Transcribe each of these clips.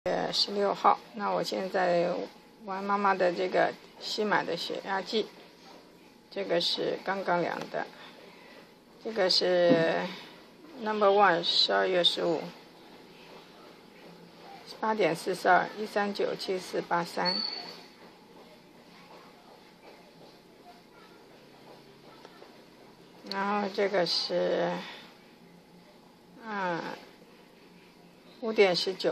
16号，那我现在玩妈妈的这个新买的血压计，这个是刚刚量的，这个是 No.1 12月15 8.42 1397483，然后这个是5.19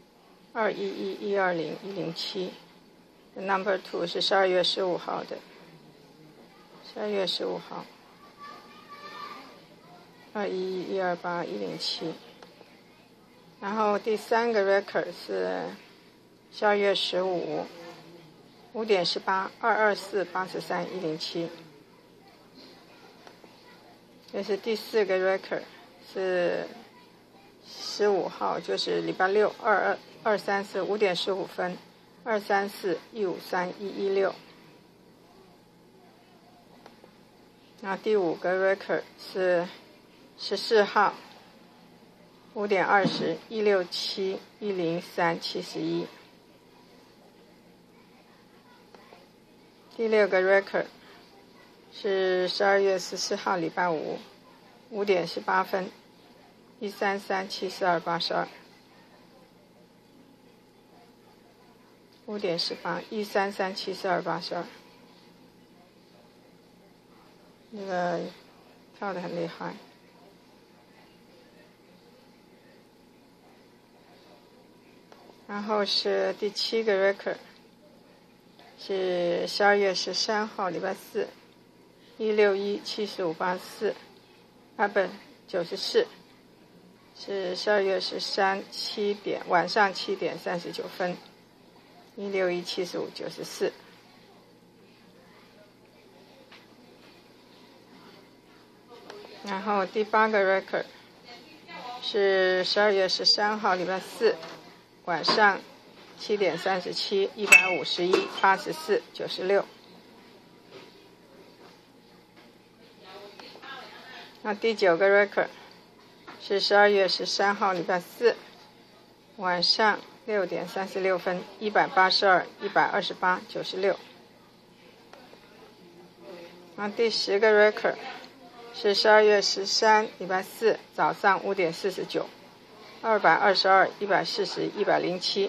211120107， No.2 是12月15号的，12月15号211128107，然后第三个 record 是12月15 5.18 224830107，这是第四个 record 是15号，就是礼拜六234 5.15分234 133116，那第五个 record 是14号5.20 167 103 71，第六个 record 是12月14号礼拜五5.18分133 74282， 5.18 133 74282，那个跳得很厉害。然后是第七个 record 是12月13号礼拜四161 7584，94，是12月13晚上7点39分161 75 94。然后第八个 record 是12月13号礼拜四晚上7点37 151 84 96。那第九个 record 是12月13号礼拜四晚上6点36分182 128 96。那第10个 record 是12月13礼拜四早上5点49 222 140 107。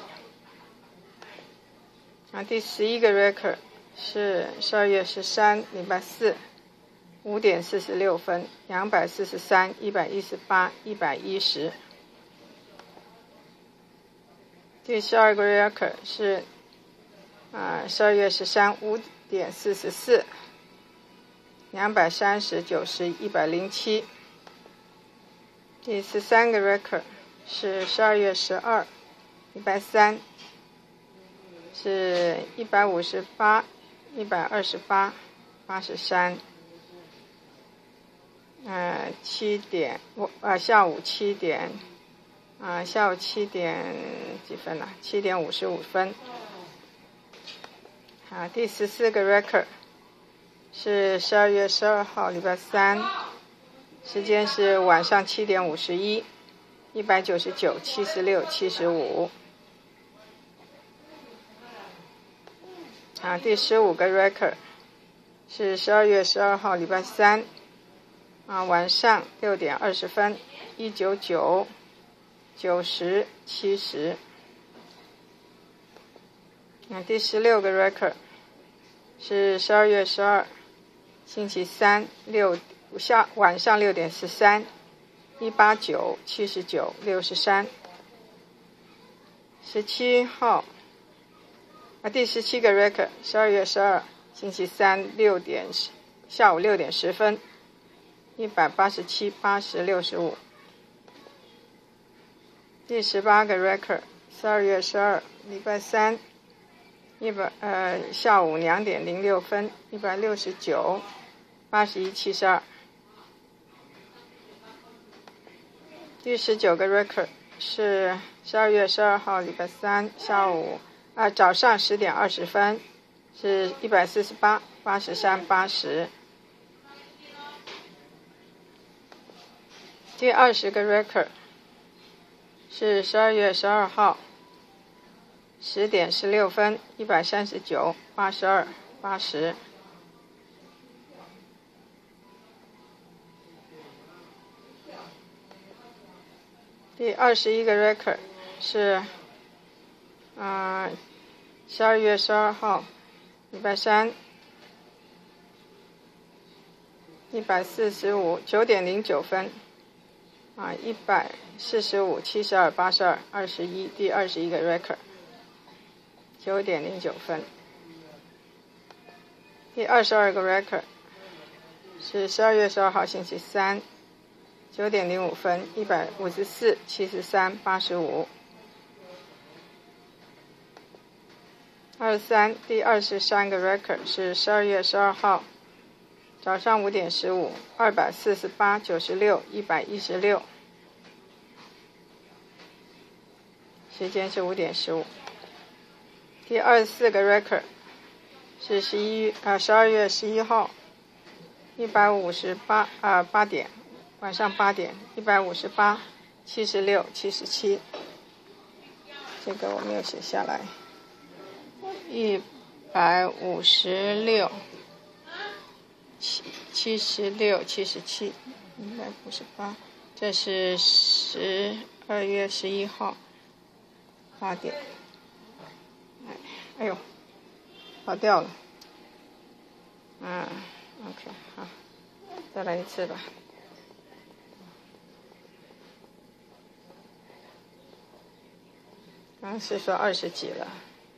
那第11个 record 是12月13礼拜四5点46分243 118 110。第12个 record 是12月13 5点44 230 90 107。第13个 record 是12月12礼拜三是158 128 83，下午7点几分了？7点55分。第14个 record 是12月12号礼拜三，时间是晚上7点51 199 76 75。第15个 record 是12月12号礼拜三晚上6点20分199 90 70。第16个 record 是12月12星期三晚上6点13 189 79 63。17号第17个 record 12月12星期三下午6点10分187 80 65。第18个 record 12月12礼拜三下午2点06分169 81 72。第19个 record 是12月12号礼拜三早上10点20分是148 83 80。第20个 record 是12月12号 10点16分139 82 80。第21个 record 是12月12号礼拜三145 9点09分145 72 82 21。第21个 record 9点09分。第22个 record 是12月12号星期三9点05分154 73 85。第23个 record 是12月12号早上5点15 248 96 116。时间是5点15。第24个 record 是12月11号8点晚上8点158 76 77。这个我没有写下来。156 76 77 158。这是12月11号8点。哎呦，跑掉了。OK， 好，再来一次吧。刚刚是说20几了。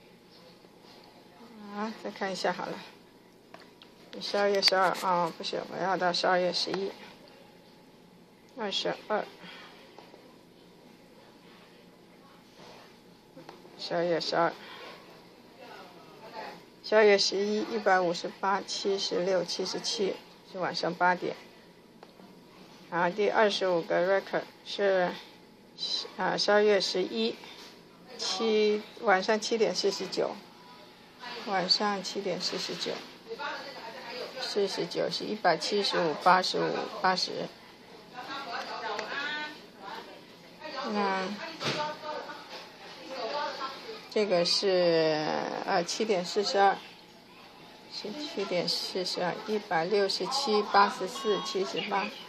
再看一下好了。12月12不是，我要到12月11。22。12月12。12月11 158 76 77是晚上8点。第25个 record 是12月11晚上7点49。晚上7点49是175 85 80。这个是7点42，是7点42 167 84 78。